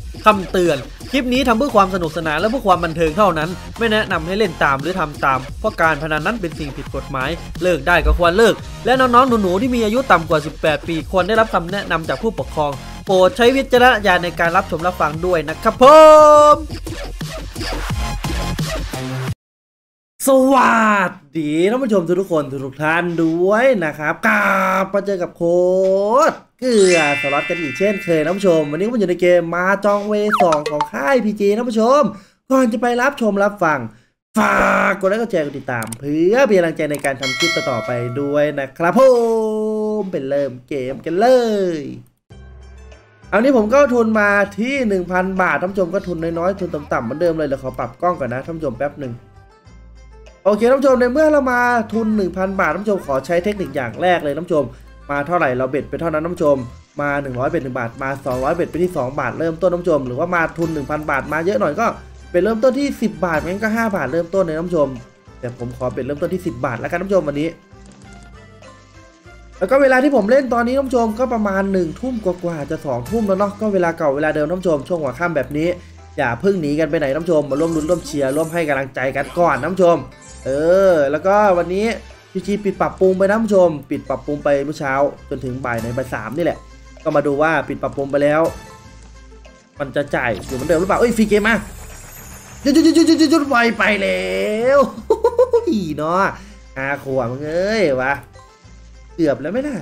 คำเตือนคลิปนี้ทำเพื่อความสนุกสนานและเพื่อความบันเทิงเท่านั้นไม่แนะนำให้เล่นตามหรือทำตามเพราะการพนันนั้นเป็นสิ่งผิดกฎหมายเลิกได้ก็ควรเลิกและน้องๆหนูๆที่มีอายุต่ำกว่า18 ปีควรได้รับคำแนะนำจากผู้ปกครองโปรดใช้วิจารณญาณในการรับชมรับฟังด้วยนะครับผมสวัสดีท่านผู้ชมทุกคนทุกท่านด้วยนะครับกลับมาเจอกับโค้ดเกลือสล็อตกันอีกเช่นเคยท่านผู้ชมวันนี้ก็มาอยู่ในเกมมาจองเว2ของค่าย PG ท่านผู้ชมก่อนจะไปรับชมรับฟังฝากกดไลค์กดแชร์กดติดตามเพื่อเป็นกำลังใจในการทำคลิปต่อไปด้วยนะครับผมเป็นเริ่มเกมกันเลยเอานี้ผมก็ทุนมาที่ 1,000 บาทท่านผู้ชมก็ทุนน้อยๆทุนต่ำๆเหมือนเดิมเลยเดี๋ยวขอปรับกล้องก่อนนะท่านผู้ชมแป๊บหนึ่งโอเคท่านผู้ชมในเมื่อเรามาทุน 1,000 บาทท่านผู้ชมขอใช้เทคนิคอย่างแรกเลยท่านผู้ชมมาเท่าไหร่เราเบ็ดไปเท่านั้นท่านผู้ชมมา100เบ็ด1 บาทมา200เบ็ดไปที่2 บาทเริ่มต้นท่านผู้ชมหรือว่ามาทุน 1,000 บาทมาเยอะหน่อยก็เป็นเริ่มต้นที่10 บาทงั้นก็5 บาทเริ่มต้นเลยท่านผู้ชมแต่ผมขอเป็นเริ่มต้นที่10 บาทแล้วกันท่านผู้ชมวันนี้แล้วก็เวลาที่ผมเล่นตอนนี้ท่านผู้ชมก็ประมาณ1 ทุ่มกว่าจะ2 ทุ่มแล้วเนาะก็เวลาเก่าเวลาเดิมท่านผู้ชมช่วงหัวค่ำแบบนี้อย่าเพิ่งหนีกันไปไหนท่านผู้ชมมาร่วมลุ้นร่วมเชียร์ร่วมให้กำลังใจกันก่อนท่านผู้ชมแล้วก็วันนี้PGปิดปรับปรุงไปนะท่านผู้ชมปิดปรับปรุงไปเมื่อเช้าจนถึงบ่ายบ่าย 3นี่แหละก็มาดูว่าปิดปรับปรุงไปแล้วมันจะจ่ายอยู่เหมือนเดิมหรือเปล่าฟรีเกมมาจุดไวไปแล้วอีเนาะขวบมึงวะเกือบแล้วไม่น่า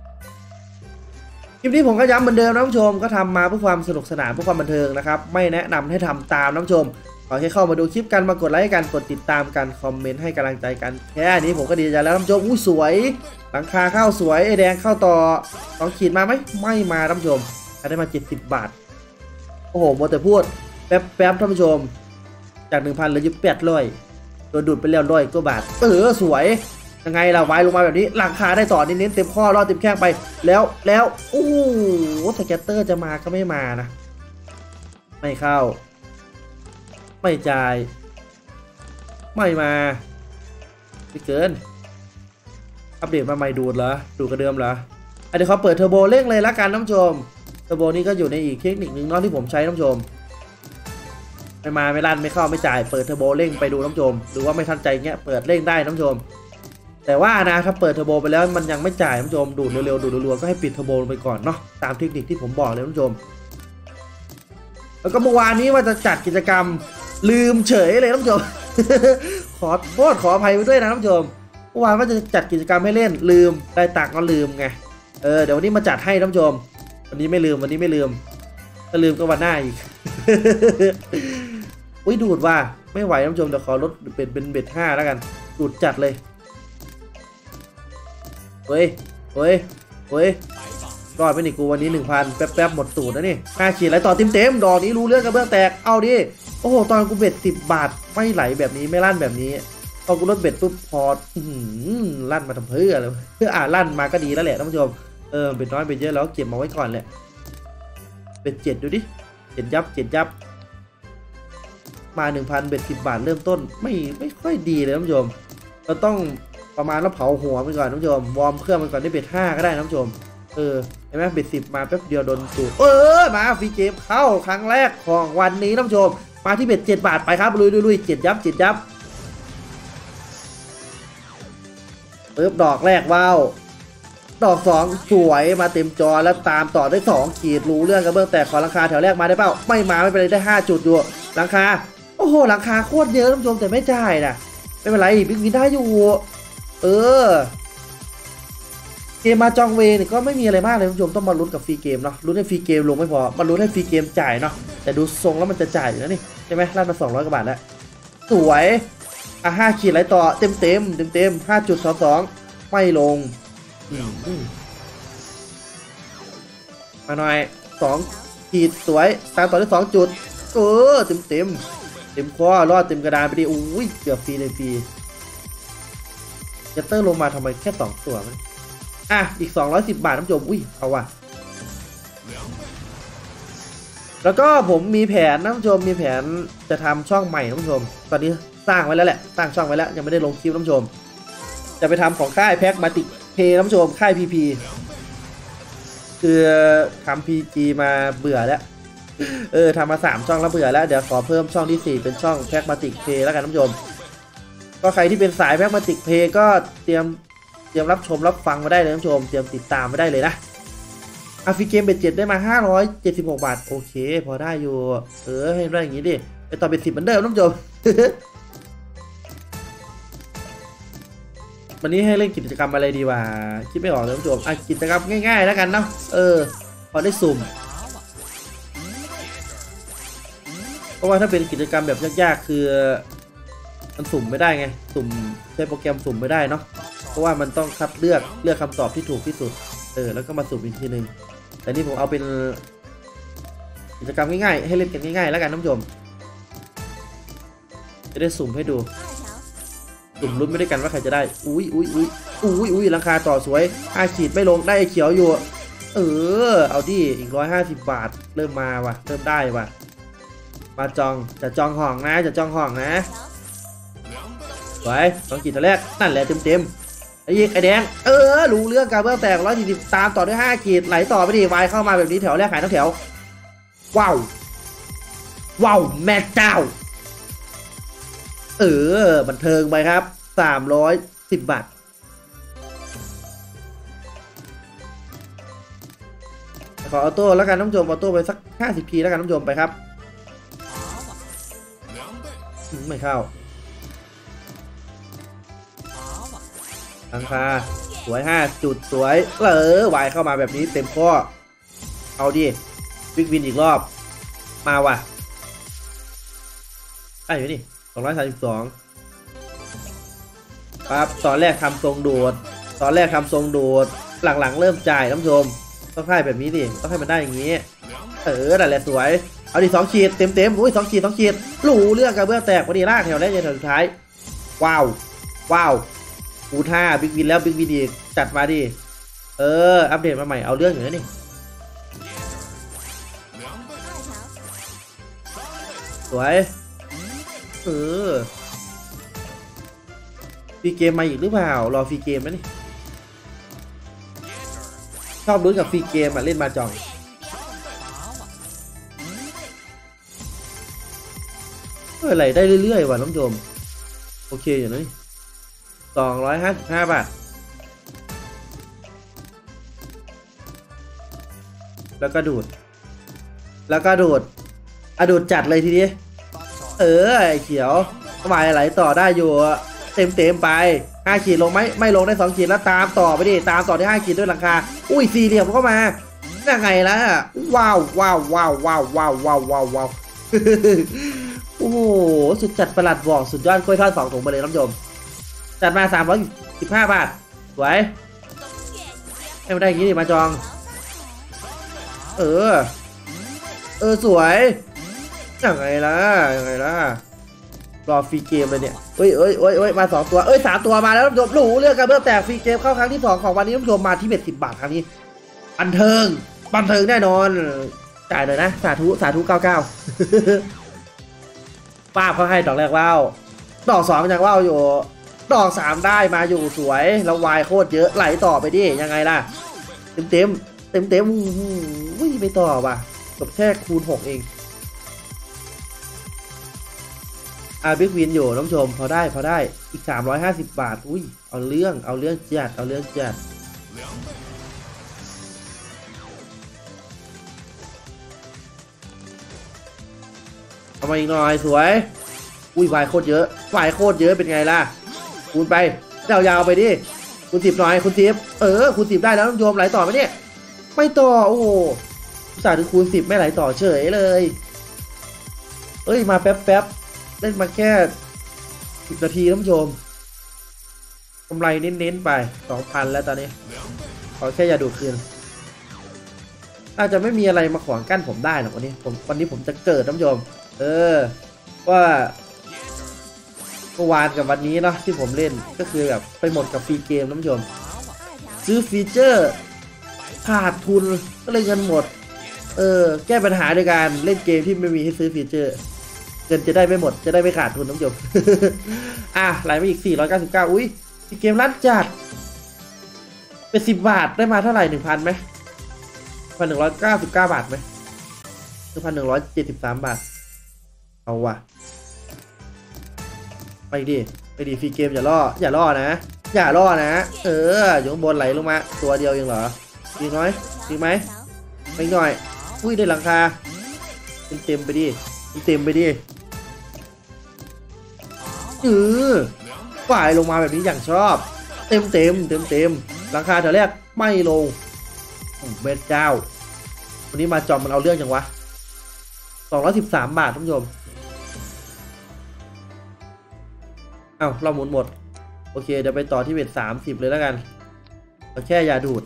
คลิปนี้ผมก็ย้ำเหมือนเดิมนะท่านผู้ชมก็ทำมาเพื่อความสนุกสนานเพื่อความบันเทิงนะครับไม่แนะนำให้ทำตามท่านผู้ชมขอแค่เข้ามาดูคลิปกันมากดไลค์กันกดติดตามกันคอมเมนต์ให้กำลังใจกันแค่นี้ผมก็ดีใจแล้วท่านผู้ชมสวยหลังคาเข้าสวยไอแดงเข้าต่อ2 ขีดมาไหมไม่มาท่านผู้ชมได้มา70 บาทโอ้โหโมแต่พูดแป๊บท่านผู้ชมจาก 1,000 เหลืออยู่800โดนดูดไปแล้ว100 กว่าบาทสวยยังไงล่ะไว้ลงมาแบบนี้หลังคาได้ต่อเน้นเต็มข้อรอดเต็มแข้งไปแล้วโอ้โหสแกตเตอร์จะมาก็ไม่มานะไม่เข้าไม่จ่ายไม่มาไม่เกินอัปเดตมาใหม่ดูดเหรอดูกระเดิมเหรอเดี๋ยวเขาเปิดเทอร์โบเร่งเลยละกันท่านผู้ชมเทอร์โบนี้ก็อยู่ในอีกเทคนิคหนึ่งนอกที่ผมใช้ท่านผู้ชมไม่มาไม่ลั่นไม่เข้าไม่จ่ายเปิดเทอร์โบเร่งไปดูท่านผู้ชมหรือว่าไม่ทันใจเงี้ยเปิดเร่งได้ท่านผู้ชมแต่ว่านะถ้าเปิดเทอร์โบไปแล้วมันยังไม่จ่ายท่านผู้ชมดูดเร็วๆดูดรัวๆก็ให้ปิดเทอร์โบลงไปก่อนเนาะตามเทคนิคที่ผมบอกเลยท่านผู้ชมแล้วก็เมื่อวานนี้ว่าจะจัดกิจกรรมลืมเฉยเลยท่านผู้ชม ขอโทษขออภัยไปด้วยนะท่านผู้ชมเมื่อวานว่าจะจัดกิจกรรมให้เล่นลืมได้ตักก็ลืมไงเดี๋ยววันนี้มาจัดให้ท่านผู้ชมวันนี้ไม่ลืมถ้าลืมก็วันหน้าอีก อุ้ยดูดว่าไม่ไหวท่านผู้ชมเดี๋ยวขอลดเป็นเบ็ด5แล้วกันดูดจัดเลยเฮ้ยรอดไปนี่กูวันนี้ 1,000 แป๊บหมดสูตรนะนี่5 ขีดไหลต่อเต็มดอกนี้รู้เรื่องกระเบื้องแตกเอาดิโอ้โหตอนกูเบ็ด10 บาทไม่ไหลแบบนี้ไม่ลั่นแบบนี้พอกูลดเบ็ดปุ๊บพอลั่นมาทำเพื่อเลยลั่นมาก็ดีแล้วแหละท่านผู้ชมเบ็ดน้อยเบ็ดเยอะแล้วเก็บมาไว้ก่อนแหละเบ็ด7ดูดิ7 ยับมา 1,000 เบ็ด10 บาทเริ่มต้นไม่ค่อยดีเลยท่านผู้ชมเราต้องประมาณแล้วเผาหัวไปก่อนท่านผู้ชมวอร์มเครื่องไปก่อนได้เบ็ด5ก็ได้ท่านผู้ชมเห็นไหมเบ็ด10มาแป๊บเดียวโดนสูดมาฟรีเกมเข้าครั้งแรกของวันนี้ท่านผู้ชมมาที่เบ็ด7 บาทไปครับลุย7 ยับปึ๊บดอกแรกว้าวดอก2สวยมาเต็มจอแล้วตามต่อได้2 ขีดรู้เรื่องกระเบื้องแตกขอหลังคาแถวแรกมาได้เปล่าไม่มาไม่เป็นไรได้5 จุดอยู่หลังคาโอ้โหหลังคาโคตรเยอะท่านผู้ชมแต่ไม่จ่ายนะไม่เป็นไรบิ๊กวินได้อยู่เกมมาจองเวนี่ก็ไม่มีอะไรมากเลยท่านผู้ชมต้องมาลุ้นกับฟรีเกมเนาะลุ้นให้ฟรีเกมลงไม่พอมาลุ้นให้ฟรีเกมจ่ายเนาะแต่ดูทรงแล้วมันจะจ่ายอยู่นะนี่ใช่ไหมลั่นมา200 กว่าบาทแล้วสวย5 ขีดไหลต่อเต็ม5.22ไม่ลงมาหน่อย2 ขีดสวยตามต่อด้วย2 จุดเต็มข้อรอดเต็มกระดานไปดิอุ้ยเกือบฟรีเลยฟรียัตเตอร์ลงมาทำไมแค่2 ตัวมันอีก210 บาทท่านผู้ชมอุ้ยเอาว่ะแล้วก็ผมมีแผนท่านผู้ชมมีแผนจะทำช่องใหม่ท่านผู้ชมตอนนี้สร้างไว้แล้วแหละสร้างช่องไว้แล้วยังไม่ได้ลงคลิปท่านผู้ชมจะไปทำของค่ายแพ็กมาติเพย์ท่านผู้ชมค่าย PP คือทำ PG มาเบื่อแล้ว คทำมา3ช่องแล้วเบื่อแล้วเดี๋ยวขอเพิ่มช่องที่4เป็นช่องแพ็กมาติกเพย์แล้วกันท่านผู้ชมก็ใครที่เป็นสายแพ็กมาติกเพย์ก็เตรียมรับชมรับฟังมาได้เลยท่านผู้ชมเตรียมติดตามมาได้เลยนะอาฟิเกมเบ็ด7ได้มา576 บาทโอเคพอได้อยู่ให้ได้อย่างนี้ดิไปต่อเป็น10เหมือนเดิมท่านผู้ชม วันนี้ให้เล่นกิจกรรมอะไรดีวะคิดไม่ออกเลยท่านผู้ชมกิจกรรมง่ายๆแล้วกันเนาะพอได้สุ่มเพราะว่าถ้าเป็นกิจกรรมแบบยากๆคือมันสุ่มไม่ได้ไงสุ่มใช้โปรแกรมสุ่มไม่ได้เนาะเพราะว่ามันต้องคัดเลือกคำตอบที่ถูกที่สุดแล้วก็มาสุ่มอีกทีนึงแต่นี่ผมเอาเป็นกิจกรรมง่ายๆให้เล่นกันง่ายๆแล้วกันท่านผู้ชมจะได้สุ่มให้ดูสุ่มลุ้นไม่ได้กันว่าใครจะได้อุ้ยราคาต่อสวย5 ขีดไม่ลงได้เขียวอยู่เอาดิอีก150 บาทเริ่มมาว่ะเริ่มได้ว่ะมาจะจองห้องนะจะจองห้องนะสวย2 ขีดแรกนั่นแหละเต็มไอ้ยิงไอ้แดงรู้เรื่องการเบื้องแตก140ตามต่อด้วย5 ขีดไหลต่อไปดิวายเข้ามาแบบนี้แถวแรกขายทั้งแถวว้าวแม่เจ้าบันเทิงไปครับ310 บาทขอออโต้แล้วกันท่านผู้ชมออโต้ไปสัก50 ทีแล้วกันท่านผู้ชมไปครับไม่เข้าราคาสวย5 จุดสวยวายเข้ามาแบบนี้เต็มข้อเอาดิวิกวินอีกรอบมาว่ะได้อยู่นี่232ครับตอนแรกทำทรงโดดหลังๆเริ่มจ่ายท่านผู้ชมต้องให้แบบนี้ดิต้องให้มันได้อย่างนี้นั่นแหละสวยเอาดิ2 ขีดเต็มอุ้ย2 ขีดรู้เรื่องกับเบื้องแตกพอดีลากแถวแรกแถวสุดท้ายว้าวกูท่าบิ๊กวินแล้วบิ๊กวินอีกจัดมาดิอัปเดตมาใหม่เอาเรื่องอยู่นะนี่สวยฟรีเกมมาอีกหรือเปล่ารอฟรีเกมไหมนี่ชอบลุ้นกับฟรีเกมเล่นมาจองอะไรได้เรื่อยๆว่ะน้องโจมโอเคอยู่นะ255 บาทแล้วก็ดูดดูดจัดเลยทีนี้ไอ้เขียวทำไมไหลต่อได้อยู่เต็มไป5 ขีดลงไหมไม่ลงได้2 ขีดแล้วตามต่อไปดิตามต่อได้5 ขีดด้วยหลังคาอุ้ย4 เหลี่ยมเข้ามายังไงล่ะว้าวโอ้โหสุดจัดประหลัดบอกสุดยอดกล้วยทอด2 ถุงมาเลยน้องโยมจัดมา315 บาทสวยให้มันได้อย่างนี้ดิมาจองสวยยังไงล่ะรอฟรีเกมเลยเนี่ยเอ้ยมา2 ตัว3 ตัวมาแล้วท่านผู้ชมรู้เรื่องการเบื้องแตกฟรีเกมเข้าครั้งที่2ของวันนี้ท่านผู้ชมมาที่เบ็ด10 บาทครั้งนี้บันเทิงแน่นอนจ่ายเลยนะสาธุ99ป้าเขาให้ดอกแรกว้าวดอก2ยังว้าวอยู่ดอก3ได้มาอยู่สวยแล้ววายโคตรเยอะไหลต่อไปดิยังไงล่ะเต็มไม่ต่อว่ะจบแค่คูณ6เองบิ๊กวินอยู่น้องชมพอได้อีก350 บาทอุ้ยเอาเรื่องจัดเอามาอีกหน่อยสวยอุ้ยวายโคตรเยอะเป็นไงล่ะคูณไปยาวไปดิคูณ10หน่อยคูณ10คูณ10ได้แล้วน้องชมไหลต่อไหมเนี่ยไม่ต่อโอ้โหอุตส่าห์ถึงคูณ10ไม่ไหลต่อเฉยเลยมาแป๊บเล่นมาแค่10 นาทีท่านผู้ชมกำไรเน้นไป 2,000 แล้วตอนนี้ขอแค่อย่าดูดคืนน่าจะไม่มีอะไรมาขวางกั้นผมได้หรอกวันนี้ผมจะเกิดท่านผู้ชมว่าเมื่อวานกับวันนี้เนาะที่ผมเล่นก็คือแบบไปหมดกับฟรีเกมท่านผู้ชมซื้อฟีเจอร์ขาดทุนก็เลยเงินหมดแก้ปัญหาด้วยการเล่นเกมที่ไม่มีให้ซื้อฟีเจอร์เงินจะได้ไม่หมดจะได้ไม่ขาดทุนน้องโยมไหลมาอีก499อุ้ยเกมลั่นจัดเป็น10 บาทได้มาเท่าไหร่ 1,000 ไหม1,199 บาทไหม 1,173 บาทเอาว่ะไปดิฟรีเกมอย่าล่อนะอยู่ข้างบนไหลลงมาตัวเดียวยังเหรอดีน้อยดีไหมไม่หน่อยอุ้ยได้หลังคาเต็มไปดิฝ่ายลงมาแบบนี้อย่างชอบเต็มหลังคาแถวแรกไม่ลงเบ็ดเจ้าวันนี้มาจอมมันเอาเรื่องจังวะ213 บาทท่านผู้ชมเราหมุนหมดโอเคเดี๋ยวไปต่อที่เบ็ด30เลยแล้วกันแค่อย่าดูด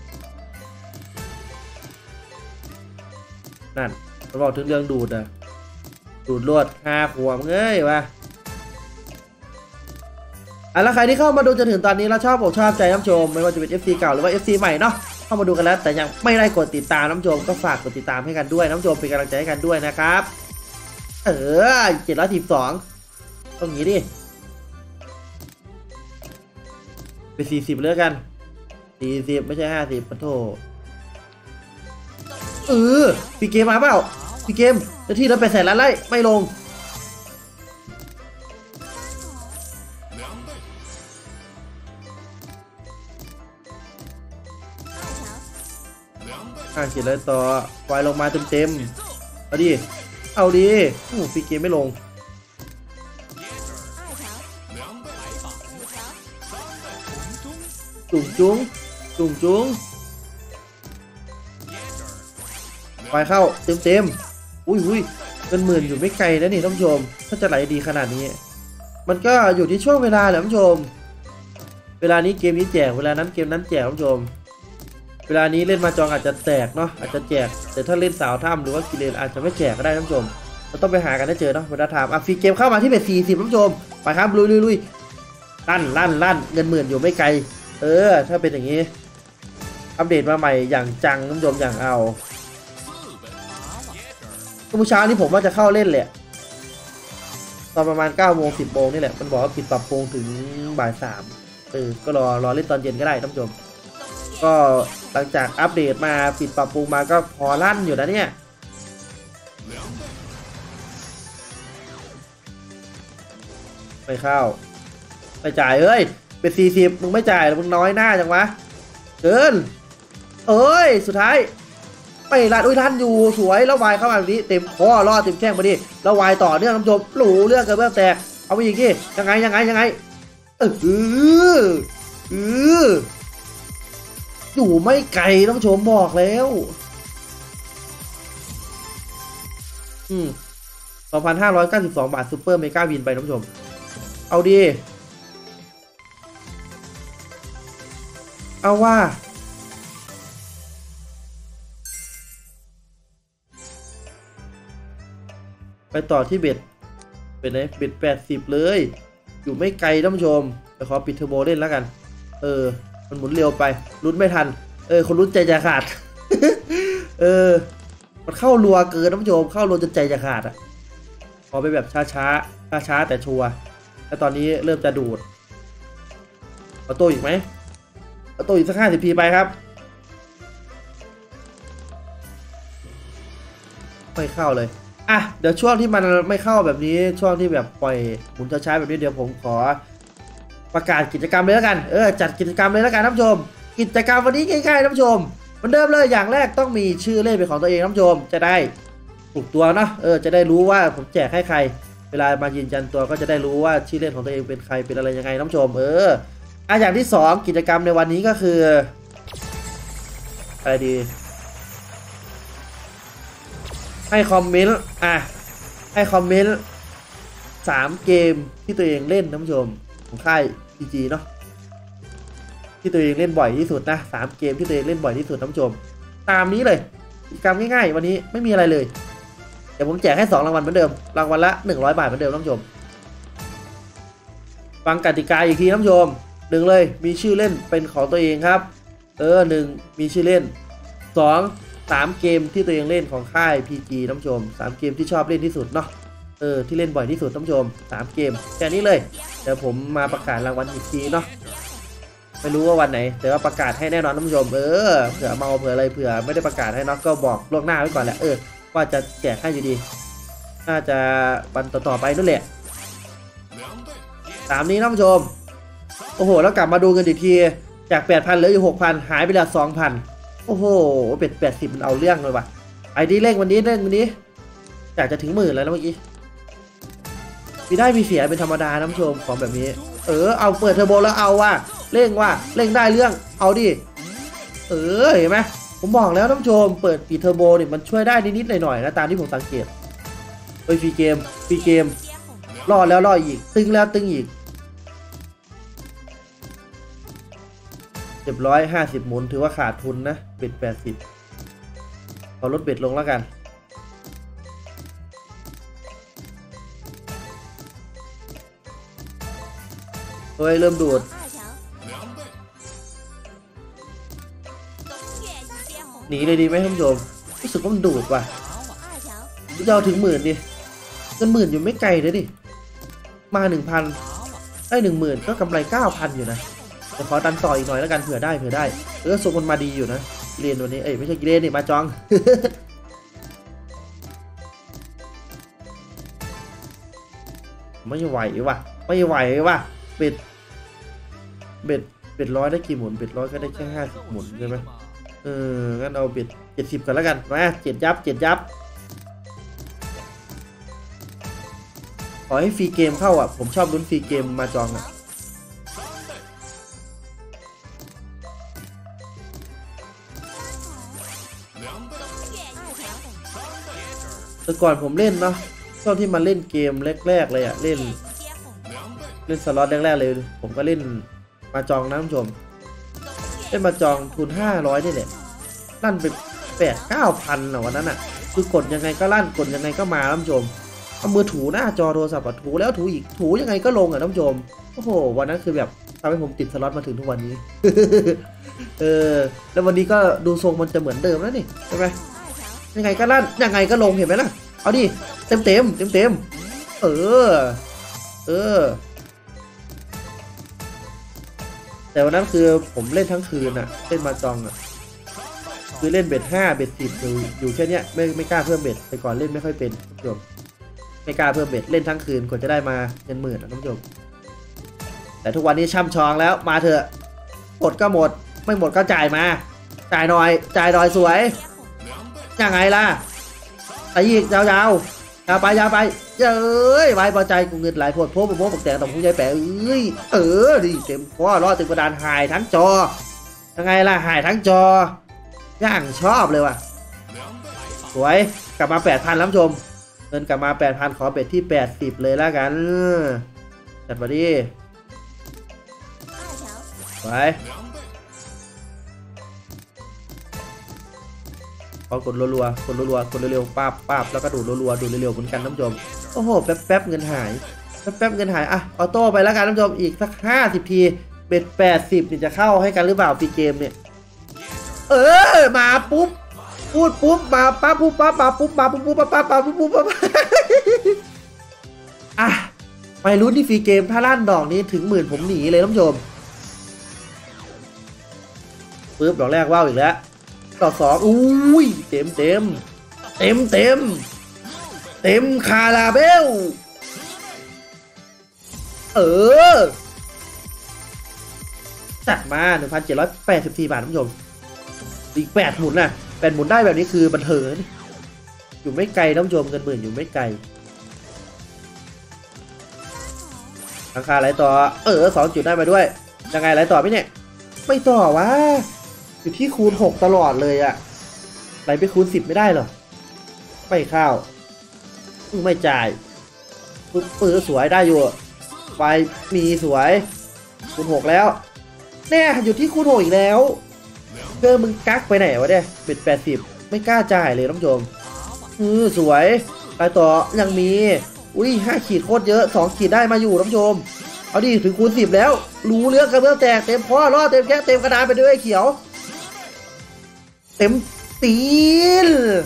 นั่นเราบอกถึงเรื่องดูดนะดูดลวด5 ขวบเงยวะแล้วใครที่เข้ามาดูจนถึงตอนนี้แล้วชอบใจน้ำชมไม่ว่าจะเป็น FC เก่าหรือว่า FC ใหม่เนาะเข้ามาดูกันแล้วแต่ยังไม่ได้กดติดตามน้ำชมก็ฝากกดติดตามให้กันด้วยน้ำชมเป็นกำลังใจให้กันด้วยนะครับ712ต้องอย่างนี้ดิไป40เลยกัน40ไม่ใช่50ปะโถพี่เกมมาเปล่าพี่เกมจะที่เราไปแสนล้านไล่ไม่ลงเขียนเลยต่อไฟลงมาเต็มเอาดิพี่เกมไม่ลงจุงไฟเข้าเต็มอุ้ยเป็นหมื่นอยู่ไม่ไกลนะนี่ท่านผู้ชมถ้าจะไหลดีขนาดนี้มันก็อยู่ที่ช่วงเวลาแหละท่านผู้ชมเวลานี้เกมนี้แจกเวลานั้นเกมนั้นแจกท่านผู้ชมเวลานี้เล่นมาจองอาจจะแตกเนาะอาจจะแจกแต่ถ้าเล่นสาวถ้ำหรือว่ากิเลนอาจจะไม่แจกก็ได้ท่านผู้ชมเราต้องไปหากันให้เจอเนาะเวลาถามฟรีเกมเข้ามาที่เบ็ด40ท่านผู้ชมไปครับลุยลั่นเงินหมื่นอยู่ไม่ไกลถ้าเป็นอย่างนี้อัปเดตมาใหม่อย่างจังท่านผู้ชมอย่างเอาเมื่อเช้านี้ผมว่าจะเข้าเล่นแหละตอนประมาณ9 โมง 10 โมงนี่แหละมันบอกว่าปิดปรับปรุงถึงบ่าย 3ก็รอเล่นตอนเย็นก็ได้ท่านผู้ชมก็หลังจากอัปเดตมาปิดปรับปรุงมาก็พอลั่นอยู่นะเนี่ยไม่เข้าไม่จ่ายเป็น40มึงไม่จ่ายมึงน้อยหน้าจังวะเกินสุดท้ายไปลั่นอยู่สวยแล้ววายเข้ามาแบบนี้เต็มข้อล่อเต็มแข้งมาดิแล้ววายต่อเนื่องท่านผู้ชมหลูเรื่องเกิดเรื่องแตกเอาไปอีกทียังไงอยู่ไม่ไกลท่านผู้ชมบอกแล้ว2,592 บาทซูเปอร์เมกาวินไปท่านผู้ชมเอาดีเอาว่าไปต่อที่เบ็ดเป็นไงเบ็ด80เลยอยู่ไม่ไกลท่านผู้ชมแต่ขอปิดเทอร์โบเล่นแล้วกันมันหมุนเร็วไปลุ้นไม่ทันคนลุ้นใจจะขาด มันเข้ารัวเกินท่านผู้ชมเข้ารัวจนใจจะขาดขอไปแบบช้าแต่ชัวร์แล้วตอนนี้เริ่มจะดูดเอาตัวอีกไหมเอาตัวอีกสัก50 ทีไปครับไม่เข้าเลยเดี๋ยวช่วงที่มันไม่เข้าแบบนี้ช่วงที่แบบปล่อยหมุนช้าๆแบบนี้เดี๋ยวผมขอประกาศกิจกรรมเลยแล้วกันจัดกิจกรรมเลยแล้วกันท่านผู้ชมกิจกรรมวันนี้ง่ายๆท่านผู้ชมเหมือนเดิมเลยอย่างแรกต้องมีชื่อเล่นเป็นของตัวเองท่านผู้ชมจะได้ถูกตัวเนาะจะได้รู้ว่าผมแจกให้ใครเวลามายืนยันตัวก็จะได้รู้ว่าชื่อเล่นของตัวเองเป็นใครเป็นอะไรยังไงท่านผู้ชมอย่างที่2กิจกรรมในวันนี้ก็คืออะไรดีให้คอมเมนต์ให้คอมเมนต์3 เกมที่ตัวเองเล่นท่านผู้ชมของค่าย PG เนาะที่ตัวเองเล่นบ่อยที่สุดนะ3 เกมที่ตัวเองเล่นบ่อยที่สุดท่านผู้ชมตามนี้เลยกิจกรรมง่ายๆวันนี้ไม่มีอะไรเลยเดี๋ยวผมแจกให้2 รางวัลเหมือนเดิมรางวัลละ100 บาทเหมือนเดิมท่านผู้ชมฟังกติกาอีกทีท่านผู้ชม1เลยมีชื่อเล่นเป็นของตัวเองครับ1มีชื่อเล่น2 3 เกมที่ตัวเองเล่นของค่าย PG ท่านผู้ชม3 เกมที่ชอบเล่นที่สุดเนาะที่เล่นบ่อยที่สุดท่านผู้ชม3 เกมแค่นี้เลยเดี๋ยวผมมาประกาศรางวัลอีกทีเนาะไม่รู้ว่าวันไหนแต่ว่าประกาศให้แน่นอนท่านผู้ชมเผื่อเมาเผื่ออะไรเผื่อไม่ได้ประกาศให้เนาะก็บอกล่วงหน้าไว้ก่อนแหละว่าจะแจกให้อยู่ดีน่าจะวันต่อไปนั่นแหละตามนี้ท่านผู้ชมโอ้โหแล้วกลับมาดูกันอีกทีจาก 8,000 เหลืออยู่ 6,000 หายไปแล้ว 2,000 โอ้โหเป็ด80มันเอาเรื่องเลยว่ะไอ้ดีเร่งวันนี้อยากจะถึง10,000แล้วนะเมื่อกี้มีได้มีเสียเป็นธรรมดาท่านผู้ชมของแบบนี้เอาเปิดเทอร์โบแล้วเอาว่าเร่งได้เรื่องเอาดิเห็นไหมผมบอกแล้วท่านผู้ชมเปิดปิดเทอร์โบเนี่ยมันช่วยได้นิดๆหน่อยๆนะตามที่ผมสังเกตฟรีเกมรอดแล้วรอดอีกตึงแล้วตึงอีก750 หมุนถือว่าขาดทุนนะเบ็ด80เอาลดเบ็ดลงแล้วกันเฮ้ยเริ่มดูดหนีเลยดีไหมท่านผู้ชมรู้สึกว่ามันดูดว่ะจะเอาถึง10,000ดิเงิน10,000อยู่ไม่ไกลเลยดิมา 1,000 ได้ 10,000ก็กำไร 9,000 อยู่นะแต่ขอดันต่ออีกหน่อยแล้วกันเผื่อได้ส่งคนมาดีอยู่นะเรียนวันนี้ไม่ใช่เรียนนี่มาจอง ไม่ไหวว่ะเบ็ดร้อยได้กี่หมุนเบ็ดร้อยก็ได้แค่50 หมุนใช่ไหมงั้นเอาเบ็ด70กันแล้วกันมา7 ยับขอให้ฟรีเกมเข้าอ่ะผมชอบลุ้นฟรีเกมมาจองอ่ะแต่ก่อนผมเล่นเนาะช่วงที่มาเล่นเกมแรกๆเลยอ่ะเล่นสล็อตแรกๆเลยผมก็เล่นมาจองนะท่านผู้ชมเล่นมาจองทุน500นี่แหละลั่นไป8-9 พันนะวันนั้นอ่ะคือกดยังไงก็ลั่นกดยังไงก็มาท่านผู้ชมเอามือถูหน้าจอโทรศัพท์ถูแล้วถูอีกถูยังไงก็ลงอ่ะท่านผู้ชมโอ้โหวันนั้นคือแบบทำให้ผมติดสล็อตมาถึงทุกวันนี้ แล้ววันนี้ก็ดูทรงมันจะเหมือนเดิมแล้วนี่ใช่ไหมยังไงก็ลั่นยังไงก็ลงเห็นไหมล่ะเอาดิเต็มแต่วันนั้นคือผมเล่นทั้งคืนอ่ะเล่นมาจองอ่ะคือเล่นเบ็ด5 เบ็ด10อยู่แค่เนี้ยไม่กล้าเพิ่มเบ็ดแต่ก่อนเล่นไม่ค่อยเป็นท่านผู้ชมไม่กล้าเพิ่มเบ็ดเล่นทั้งคืนกว่าจะได้มาเงิน10,000นะท่านผู้ชมแต่ทุกวันนี้ช่ำชองแล้วมาเถอะหมดก็หมดไม่หมดก็จ่ายมาจ่ายหน่อยสวยยังไงล่ะไอ้ยีกยาวไปเอ้ยไว้พอใจกูเงินหลายโพดโพบักแต่ต่อผู้ใหญ่แปะดิเต็มข้อรอดเต็มกระดานหายทั้งจอยังไงล่ะหายทั้งจอย่างชอบเลยว่ะสวยกลับมา 8,000 แล้วชมเงินกลับมา 8,000 ขอเบ็ดที่80เลยแล้วกันจัดมาดิไปพอกดรัวๆกดเร็วๆปั๊บแล้วก็ดูดรัวๆดูดเร็วๆเหมือนกันท่านผู้ชมโอ้โหแป๊บเงินหายเงินหายอ่ะออโต้ไปแล้วกันท่านผู้ชมอีกสัก50 ทีเบ็ด80นี่จะเข้าให้กันหรือเปล่าฟรีเกมเนี่ยมาปุ๊บพูดปุ๊บมาปั๊บปุ๊บปั๊บมาปุ๊บมาปุ๊บปั๊บอ่ะไปลุ้นที่ฟรีเกมถ้าลั่นดอกนี้ถึง10,000ผมหนีเลยท่านผู้ชมปึ๊บดอกแรกว้าวอีกแล้วดอก2อุ้ยเต็มคาราเบลจัดมา 1,784 บาทท่านผู้ชมอีก8 หมุนน่ะ8 หมุนได้แบบนี้คือบันเทิงอยู่ไม่ไกลท่านผู้ชมเงิน10,000อยู่ไม่ไกลราคาไหลต่อ2 จุดได้มาด้วยยังไงไหลต่อพี่เนี่ยไม่ต่อวะอยู่ที่คูณ6ตลอดเลยอะไหลไปคูณ10ไม่ได้หรอไม่เข้าไม่จ่ายปึ๊บสวยได้อยู่ไฟมีสวยคูณ6แล้วเนี่ยอยู่ที่คูณ6อีกแล้วมึงกักไปไหนวะเนี่ยเบ็ด80ไม่กล้าจ่ายเลยท่านผู้ชมสวยไปต่อยังมีอุ้ย5 ขีดโคตรเยอะ2 ขีดได้มาอยู่ท่านผู้ชมเอาดิถึงคูณ10แล้วรู้เรื่องกระเบื้องแตกเต็มพ่อรอดเต็มแก้เต็มกระดานไปด้วยเขียวเต็มตีน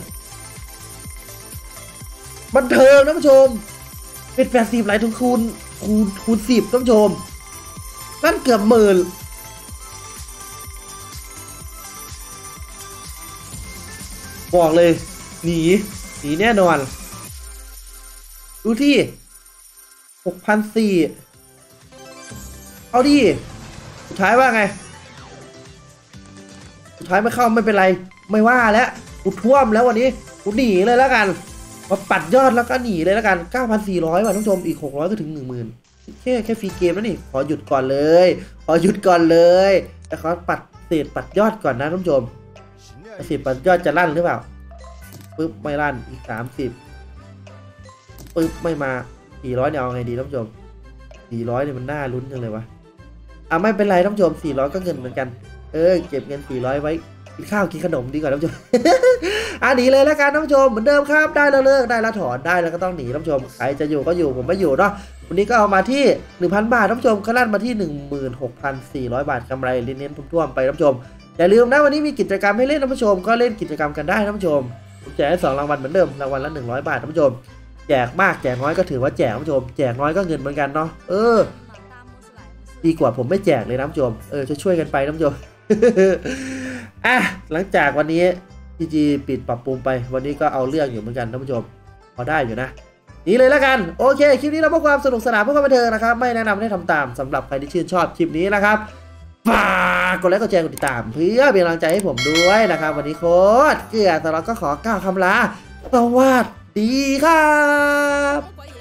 บันเทิงท่านผู้ชมเป็น80ไหลถึงคูณ10ท่านผู้ชมนั่นเกือบ10,000บอกเลยหนีหนีแน่นอนดูที่6,400เอาดิสุดท้ายว่าไงสุดท้ายไม่เข้าไม่เป็นไรไม่ว่าแล้วกูท่วมแล้ววันนี้กูหนีเลยแล้วกันมาปัดยอดแล้วก็หนีเลยแล้วกัน 9,400 บาทท่านผู้ชมอีก600ก็ถึง 10,000 แค่ฟรีเกมแล้วนี่ขอหยุดก่อนเลยขอหยุดก่อนเลยแต่ขอปัดเศษปัดยอดก่อนนะท่านผู้ชมเศษปัดยอดจะลั่นหรือเปล่าปึ๊บไม่ลั่นอีก30ปึ๊บไม่มา400เนี่ยเอาไงดีท่านผู้ชม400เนี่ยมันน่าลุ้นจังเลยวะไม่เป็นไรท่านผู้ชม400ก็เงินเหมือนกันเก็บเงิน400ไว้กินข้าวกินขนมดีกว่าท่านผู้ชม หนีเลยแล้วกันท่านผู้ชมเหมือนเดิมครับได้แล้วเลิกได้แล้วถอนได้แล้วก็ต้องหนีท่านผู้ชมใครจะอยู่ก็อยู่ผมไม่อยู่เนาะวันนี้ก็เอามาที่ 1,000 บาทท่านผู้ชมก็ลั่นมาที่ 16,400 บาทกำไรเน้นๆท่วมๆไปท่านผู้ชมอย่าลืมนะวันนี้มีกิจกรรมให้เล่นท่านผู้ชมก็เล่นกิจกรรมกันได้ท่านผู้ชมผมแจกให้2รางวัลเหมือนเดิมรางวัลละ100 บาทท่านผู้ชมแจกมากแจกน้อยก็ถือว่าแจกท่านผู้ชมแจกน้อยก็เงินเหมือนกันเนาะดีกว่าผมไม่แจกเลยท่านผู้ชมช่วยกันไปท่านผู้ชม หลังจากวันนี้จีปิดปรับปรุงไปวันนี้ก็เอาเรื่องอยู่เหมือนกันท่านผู้ชมพอได้อยู่นะนี่เลยแล้วกันโอเคคลิปนี้เราเพื่อความสนุกสนานเพื่อความบันเทิงนะครับไม่แนะนำให้ทำตามสำหรับใครที่ชื่นชอบคลิปนี้นะครับฝากกดไลค์กดแชร์กดติดตามเพื่อเป็นกำลังใจให้ผมด้วยนะครับวันนี้โค้ดเกลือแต่เราก็ขอกล่าวคำลาสวัสดีครับ